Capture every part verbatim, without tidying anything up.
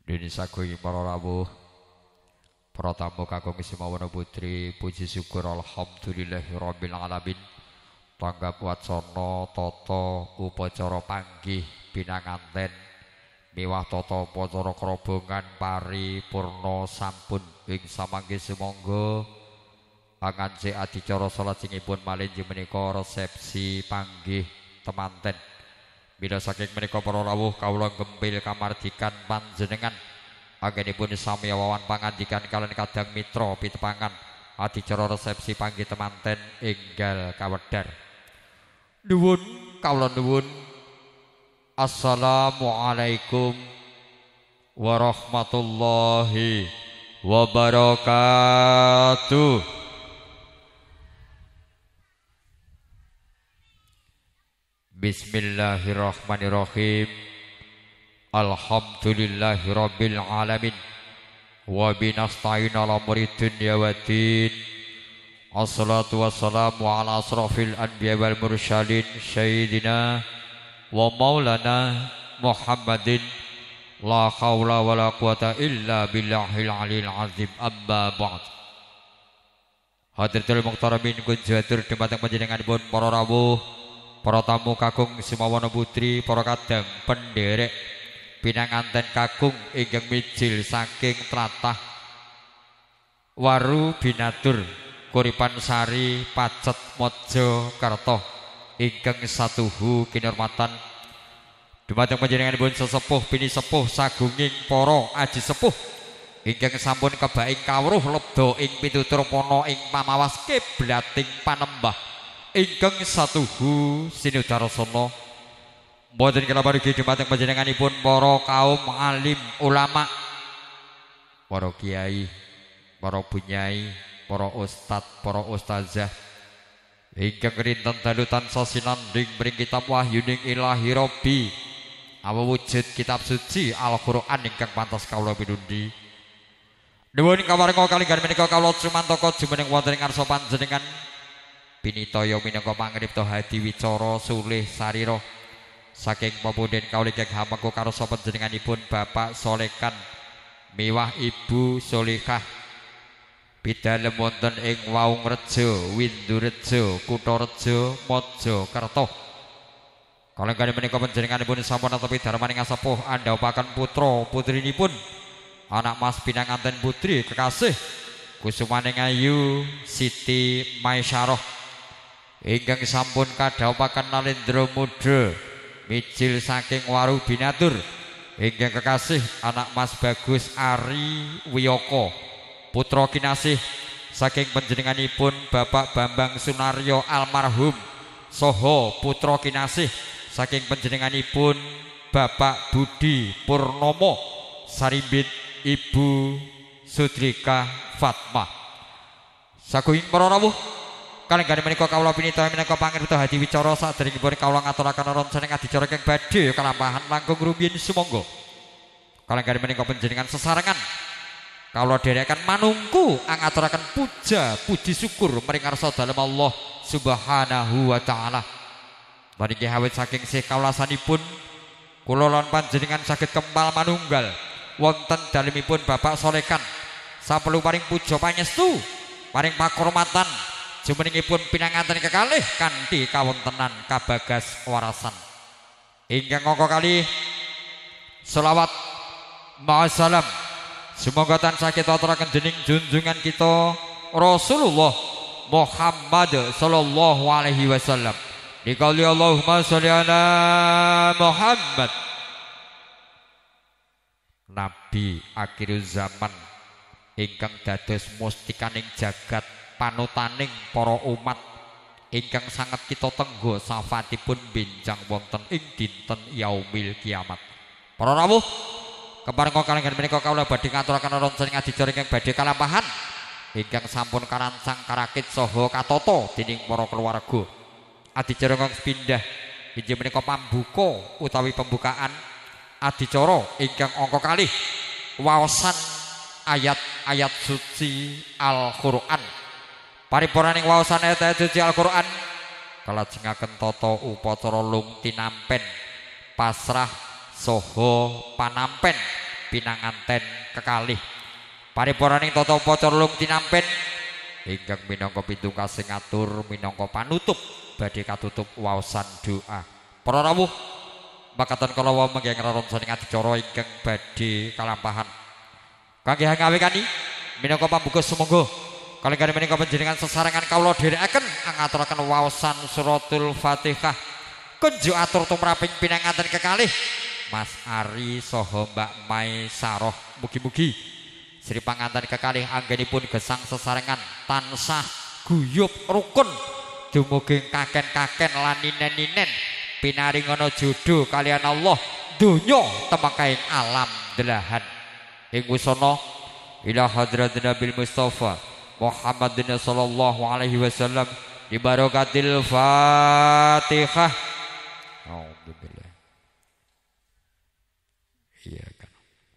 Dene saguing para rawuh, para tamu kakung Simawana Putri, puji syukur alhamdulillahirabbil alamin. Tanggap wacana tata upacara panggih pinanganten miwah tata upacara kerobongan paripurna sampun ing samangke sumangga pangancik adicara salat singipun malinggih menika resepsi panggih temanten. Bila saking menika para rawuh kawula gempil kamardikan panjenengan anggenipun sami wawan pangandikan kaliyan kadang mitra pitepangan adicara resepsi panggih temanten enggal kawedhar. Nuwun kawula nuwun. Assalamualaikum warahmatullahi wabarakatuh. Bismillahirrahmanirrahim. Alhamdulillahirabbil alamin. Wa binasta'in ala umuri dunya waddin. Assalatu wassalamu ala asrafil anbiya wal mursalin sayyidina wa maulana Muhammadin. La haula wala quwata illa billahil aliyil azim. Amma ba'd. Hadratul muhtaramin kunjatur dumateng panjenenganipun para rawuh, para tamu kakung Simawana Putri, para kadang penderek pinanganten kakung ingkang mijil saking tlatah Waru Binatur Kuripan Sari Pacet Mojokerto ingkang satuhu kinurmatan dumateng panjenenganipun sesepuh bini sepuh sagunging para aji sepuh ingkang sampun kebaing kawruh lebda ing pitutur pono ing pamawas kiblating panembah ingkang satuhu sinudarasana mboten kala parugi dumateng panjenenganipun para kaum alim ulama, para kiai, para bunyai, para ustad, para ustazah ingkang rinten dalu tansah sinandhing mring kitab wahyuning Ilahi Rabbi awujud kitab suci Al-Qur'an ingkang pantas kawula pinundi. Nuwun kawarenga kalinggan menika kawula sumantaka jumeneng wonten ing ngarsa panjenengan pinitaya minangka pangripta hadi wicara sulih sarira saking pemunden kawula ingkang hamengku karsa panjenenganipun Bapak Solekan miwah Ibu Solihah bidalem wonten ing Waungrejo, Windurejo, Kutharejo, Mojokerto. Kalenggan menika panjenenganipun sampun netepi darmaning asepuh andhapaken putra putrinipun anak Mas pinanganten putri kekasih Kusumaning Ayu Siti Maisyarah ingkang sampun kadhawuhaken Nalendra Muda mijil saking Waru Binatur ingkang kekasih anak Mas Bagus Ari Wiyoko putra kinasih saking panjenenganipun Bapak Bambang Sunaryo almarhum saha putra kinasih saking panjenenganipun Bapak Budi Purnomo sarimbit Ibu Sudrika Fatmah. Saguing para rawuh kalenggan menika kawula pinita menika pangripta hadi wicara saderengipun kawula ngaturaken ronsening adicara kang badhe kalampahan langkung rumiyin sumangga. Kalenggan menika panjenengan sesarengan kawula dherekaken manungku ngaturaken puja puji syukur maring ngarsa dalem Allah Subhanahu wa taala. Menika awit saking sih kawulasanipun kula lan panjenengan saged kempal manunggal wonten dalemipun Bapak Solekan saperlu paring puja pangestu paring pakurmatan jumenengipun pinanganten kekalih kanthi kawontenan kabagas warasan ingkang angka kalih selawat ma'asalam semoga tansah kita aturaken dening junjungan kita Rasulullah Muhammad sallallahu alaihi wasallam. Dikali Allahumma sholli ala Muhammad. Nabi akhir zaman ingkang dados mustikaning jagat panutaning para umat ingkang sangat kita tenggo safatipun benjang wonten ing dinten yaumil kiamat. Para rawuh keparenga kalenggan menika kawula badhe ngaturaken ronsening adicara ingkang badhe kalampahan ingkang sampun karancang karakit saha katata dening para keluarga. Adicara kang pindah inggih menika pambuka utawi pembukaan adicara ingkang angka kalih waosan ayat-ayat suci Al-Qur'an. Paripurnaning waosan ayat-ayat suci Al-Qur'an kalajengaken tata upacara lung tinampen pasrah saha panampen pinanganten kekalih paripuraning tata upacara lung tinampen ingkang minangka pitungkasing ngatur minangka panutup badhe katutup waosan doa. Para rawuh makaten kala wau menggih ngraronsaning adicara ingkang badhe kalampahan kangge ngawekani minangka pambuka sumangga kalenggan menika panjenengan sesarengan kawula dherekaken ngaturaken waosan suratul Fatihah kunjuk atur tumraping pinanganten kekalih Mas Ari saha Mbak Mai Saroh. Mugi-mugi Sri panganten kekalih anggenipun gesang sesarengan tansah guyub rukun dumugi kaken-kaken lan ninen-ninen pinaringana jodoh kalian Allah donya temekaing alam delahan ing wusana ila hadratin Nabil Mustafa Muhammadin sallallahu alaihi wasallam di barakatil Fatihah. Alhamdulillah. Iya kan.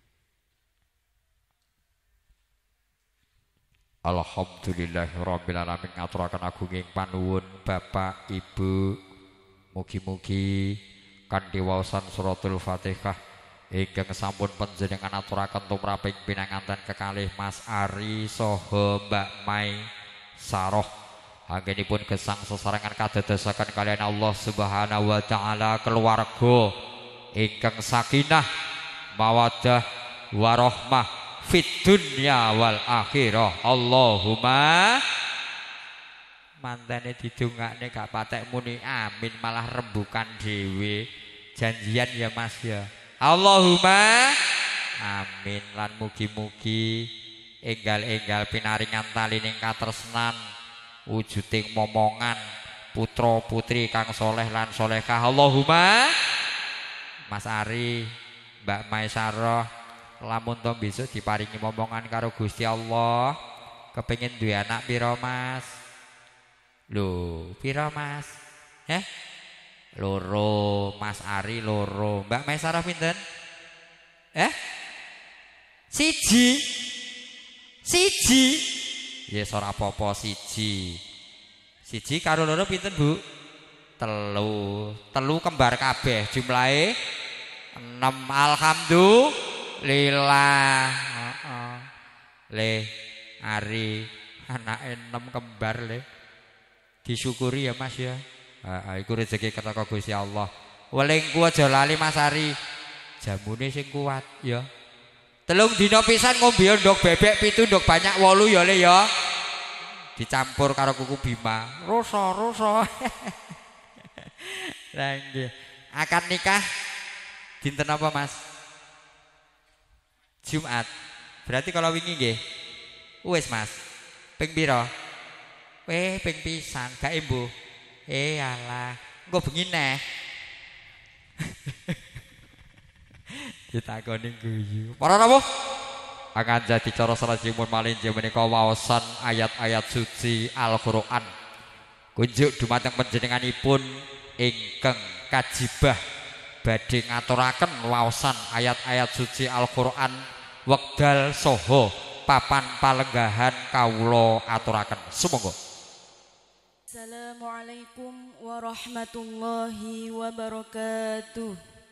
Alhamdulillahirabbil alamin ngaturaken agunging panuwun Bapak Ibu mugi-mugi kanthi waosan suratul Fatihah ingkang sampun panjenengan aturaken tumraping pinanganten kekalih Mas Ari saha Mbak Mai Saroh anggenipun gesang sesarengan kadadosaken kalian Allah Subhanahu wa taala keluarga ingkang sakinah mawaddah warahmah fid dunya wal akhirah. Allahumma mantene didongakne gak patek muni amin malah rembukan dhewe janjian ya Mas ya. Allahumma amin lan mugi-mugi enggal-enggal pinaringan talining katresnan wujuding momongan putra putri kang soleh lan solehah. Allahumma Mas Ari Mbak Mai Saroh lamun to besok diparingi momongan karo Gusti Allah kepengin duwe anak pira Mas? Lho pira Mas? Eh loro. Mas Ari loro. Mbak Mai Saroh pinten? Eh? Siji. Siji. Ya ora apa-apa siji. Siji karo loro pinten, Bu? Telu. Telu kembar kabeh jumlahe enam. Alhamdulillah. Heeh. Le Ari anake enam kembar le. Disyukuri ya Mas ya. Heeh, iku rezeki ketaka Gusti Allah. Welingku aja lali Mas Ari. Jamune sing kuat ya. Telung dina pisan ngombe ndok bebek pitu ndok banyak wolu ya le ya. Dicampur karo kuku Bima. Roso roso. Lah nggih. Akad nikah dinten apa Mas? Jumat. Berarti kalau wingi nggih. Wis Mas. Ping pira? Weh ping pisan gak embuh. Eh alah, engko bengi neh. Ditakoni guyu. Para rawuh, akan jadi cara salajengipun malih menika waosan ayat-ayat suci Al-Qur'an. Kunjuk dumateng panjenenganipun ingkang kajibah badhe ngaturaken waosan ayat-ayat suci Al-Qur'an wekdal saha papan palenggahan kawula aturaken. Sumangga. Assalamualaikum warahmatullahi wabarakatuh.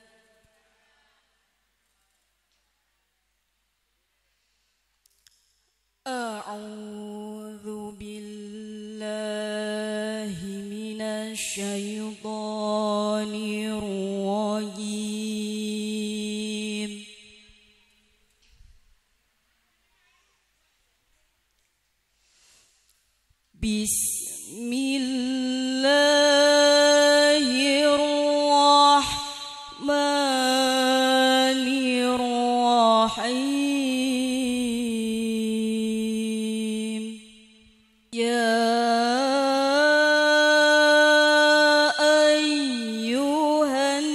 A'udzu billahi minasy syaithanir rajim. Bismillahirrahmanirrahim. Ya ayyuhan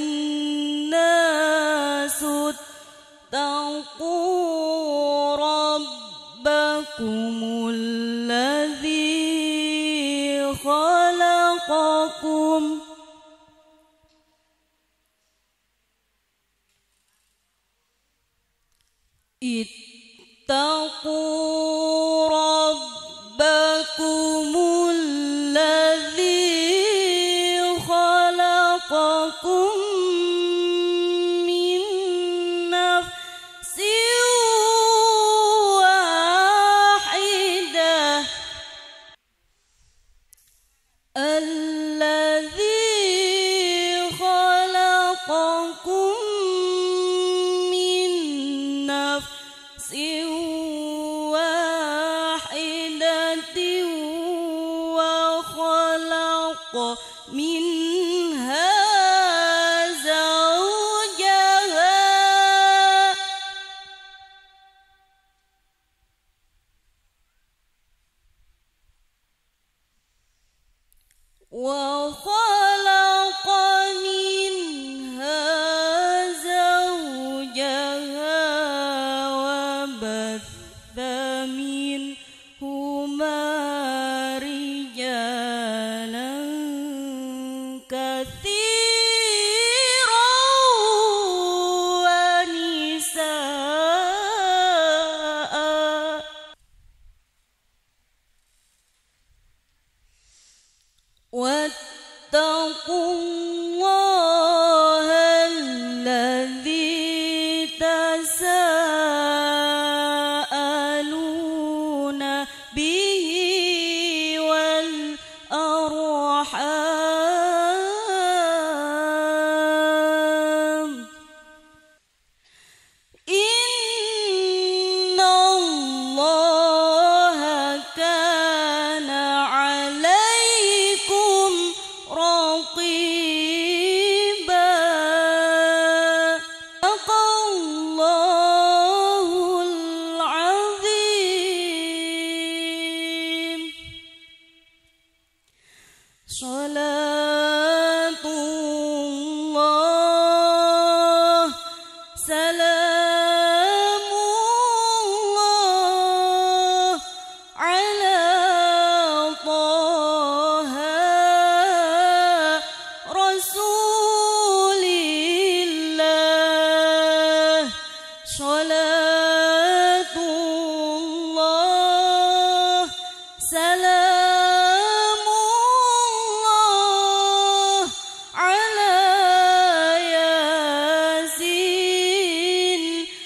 nasu taqu rabbakumul ladzi khalaqakum ittaqu rabbakumul ladzi khalaqakum min nafsin الذي خلقكم من نفس واحدة وخلق منها زوجها وخلق منها زوجها وبث منهما رجالا كثيرا ونساء واتقوا الله الذي تساءلون به والأرحام إن الله كان عليكم رقيبا صدق الله العظيم صلاة الله سلام الله على طه رسول الله صلاة الله سلام الله على ياسين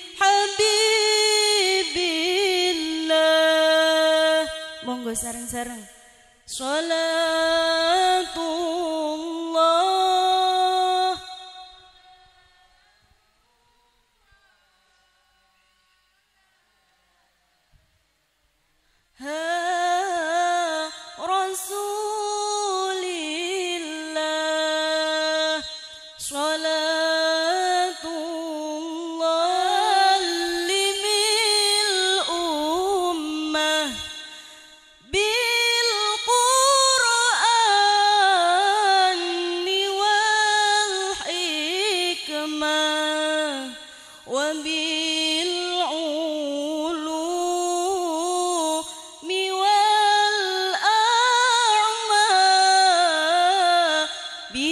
حبيب الله monggo sareng-sareng Salatullah ha Rasulillah Salatullah limil ummah bil Qur'an wal hikmah wa bil ulum wal a'ma bi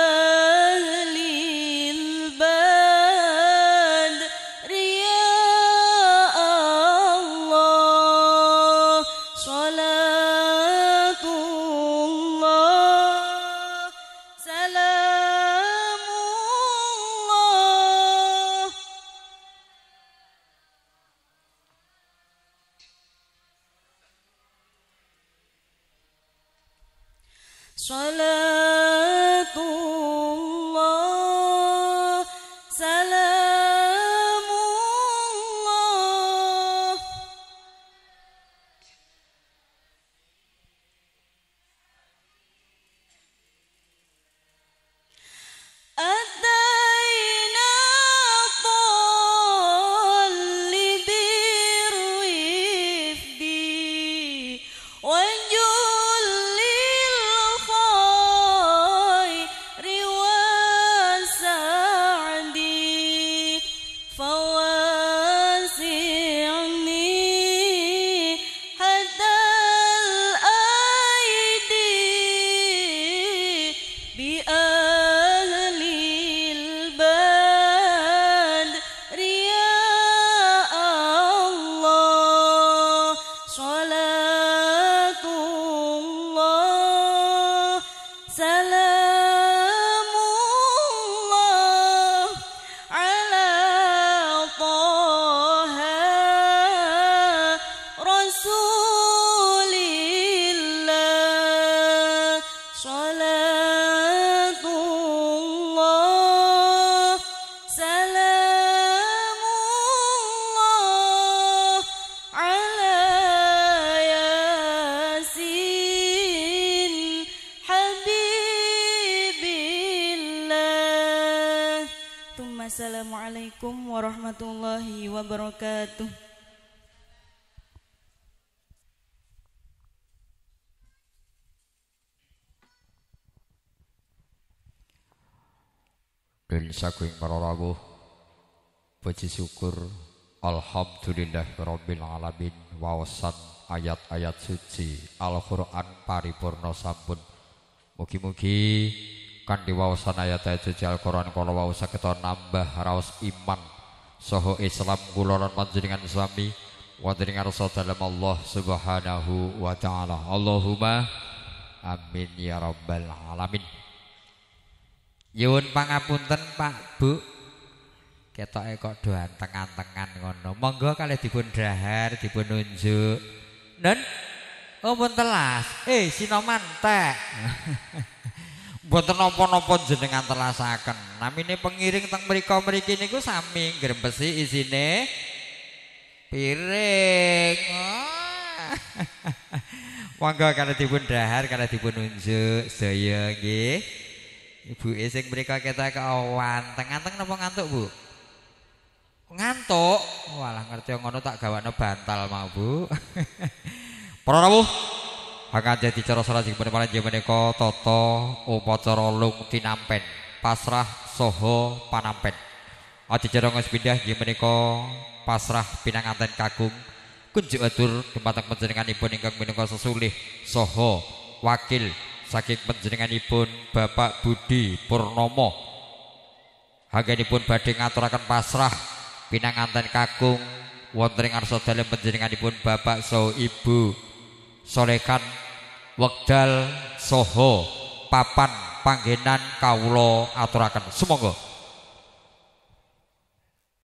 ahlil badr ya Allah Salatullah Salamullah Salatullah Salamullah Ataina talibir wifdi wa jullil Assalamualaikum warahmatullahi wabarakatuh. Dan saking para rawuh puji syukur alhamdulillahirabbil alamin wawasan ayat-ayat suci Al-Qur'an paripurna sampun mugi-mugi kanthi wawasan ayat-ayat suci Al-Qur'an kala wau saged nambah raos iman saha Islam kula lan panjenengan sami wonten ing ngarsa dalem Allah Subhanahu wa taala. Allahumma amin ya rabbal alamin. Nyuwun pangapunten Pak Bu, ketoke kok do anteng-antengan ngono. Monggo kalih dipun dhahar, dipun nunjuk. Nen, oh pun telas. Eh, Sinoman teh. Mboten napa-napa jenengan telasaken. Namine pengiring teng mriko-mriki niku sami grembesi isine piring. Monggo kalih dipun dhahar, kalih dipun nunjuk sedaya nggih. Ibu sing mriko ketok anteng anteng napa ngantuk Bu? Ngantuk. Walah ngerti ngono tak gawakno bantal mau Bu. Para rawuh, hakane dicara salah sing menika menika tata upacara lung tinampen, pasrah saha panampen. Adicara ngos pindah nggih menika pasrah pinanganten kakung kunjuk atur dumateng panjenenganipun ingkang menika sesulih saha wakil saking panjenenganipun Bapak Budi Purnomo. Anggenipun badhe ngaturaken pasrah pinanganten kakung wonten ing ngarsa dalem panjenenganipun Bapak saha Ibu Solekan wekdal saha papan panggenan kawula aturaken. Sumangga